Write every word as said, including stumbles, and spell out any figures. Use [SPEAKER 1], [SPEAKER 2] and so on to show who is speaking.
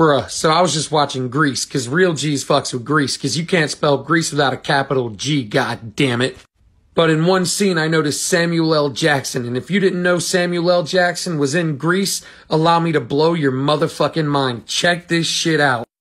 [SPEAKER 1] Bruh, so I was just watching Grease, cause real G's fucks with Grease, cause you can't spell Grease without a capital G, god damn it. But in one scene, I noticed Samuel L. Jackson, and if you didn't know Samuel L. Jackson was in Grease, allow me to blow your motherfucking mind. Check this shit out.